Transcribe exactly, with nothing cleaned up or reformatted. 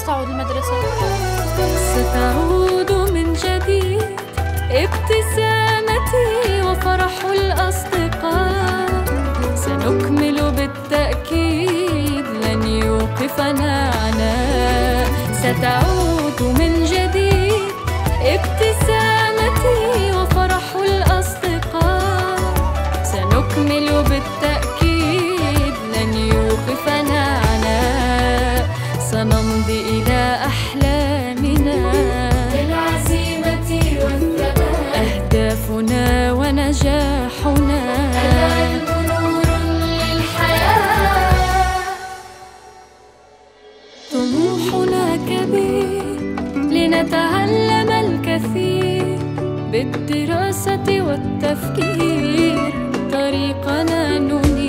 ستعود المدرسة. ستعود من جديد ابتسامتي وفرح الأصدقاء، سنكمل بالتأكيد لن يوقفنا عناء. ستعود من جديد ابتسامتي وفرح الأصدقاء، سنكمل بالتأكيد لن يوقفنا عناء. سنمضي إلى أحلامنا بالعزيمة والثبات، أهدافنا ونجاحنا العلم نور للحياة. طموحنا كبير لنتعلم الكثير، بالدراسة والتفكير طريقنا ننير.